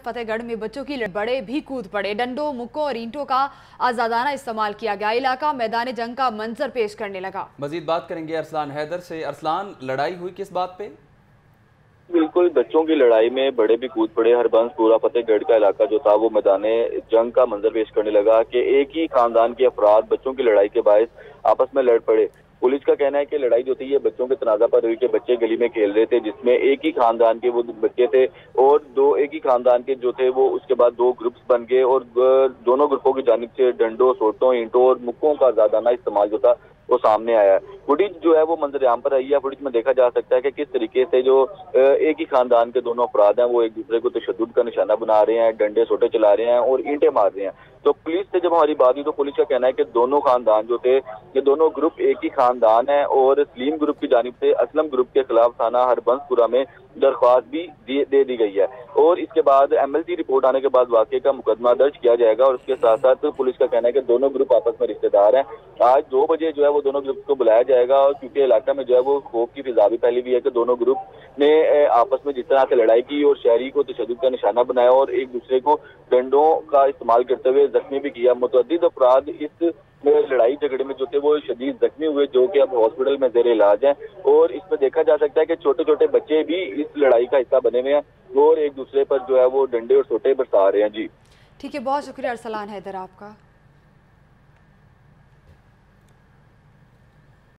فتح गढ़ में बच्चों की बड़े भी कूद पड़े। डंडों, मुक्कों और ईंटों का आजादाना इस्तेमाल किया गया। इलाका मैदान जंग का मंजर पेश करने लगा। मजीद बात करेंगे अरसलान हैदर से। अरसलान, लड़ाई हुई किस बात पे? बिल्कुल, बच्चों की लड़ाई में बड़े भी कूद पड़े। हरबंस पूरा फतेहगढ़ का इलाका जो था वो मैदान जंग का मंजर पेश करने लगा कि एक ही खानदान के अफराद बच्चों की लड़ाई के बायस आपस में लड़ पड़े। पुलिस का कहना है कि लड़ाई जो थी ये बच्चों के तनाजा पर हुई कि बच्चे गली में खेल रहे थे, जिसमें एक ही खानदान के वो बच्चे थे और एक ही खानदान के जो थे वो उसके बाद दो ग्रुप्स बन गए और दोनों ग्रुपों की जानिब से डंडों, सोटों, ईंटों और मुक्कों का ज़्यादाना इस्तेमाल जो था वो सामने आया है। फुटेज जो है वो मंजर आम पर आई है। फुटेज में देखा जा सकता है कि किस तरीके से जो एक ही खानदान के दोनों अफराद हैं वो एक दूसरे को तशद्दुद का निशाना बना रहे हैं, डंडे सोटे चला रहे हैं और ईंटें मार रहे हैं। तो पुलिस से जब हमारी बात हुई तो पुलिस का कहना है कि दोनों खानदान जो थे, ये दोनों ग्रुप एक ही खानदान है और सलीम ग्रुप की जानिब से असलम ग्रुप के खिलाफ थाना हरबंसपुरा में दरख्वास्त भी दे दी गई है और इसके बाद MLC रिपोर्ट आने के बाद वाकये का मुकदमा दर्ज किया जाएगा। और उसके साथ साथ पुलिस का कहना है कि दोनों ग्रुप आपस में रिश्तेदार हैं। आज 2 बजे जो है वो दोनों ग्रुप को बुलाया जाएगा और क्योंकि इलाका में जो है वो खौफ की फिजा भी फैली हुई है कि दोनों ग्रुप ने आपस में जिस तरह से लड़ाई की और शहरी को तशद्दुद का निशाना बनाया और एक दूसरे को डंडों का इस्तेमाल करते हुए जख्मी भी किया। मुतअद्दिद अफराद इस लड़ाई झगड़े में जो थे वो शदीद जख्मी हुए, जो कि अब हॉस्पिटल में जेर इलाज हैं। और इसमें देखा जा सकता है कि छोटे छोटे बच्चे भी इस लड़ाई का हिस्सा बने हुए हैं और एक दूसरे पर जो है वो डंडे और सोटे बरसा रहे हैं। जी ठीक है, बहुत शुक्रिया अरसलान हैदर आपका।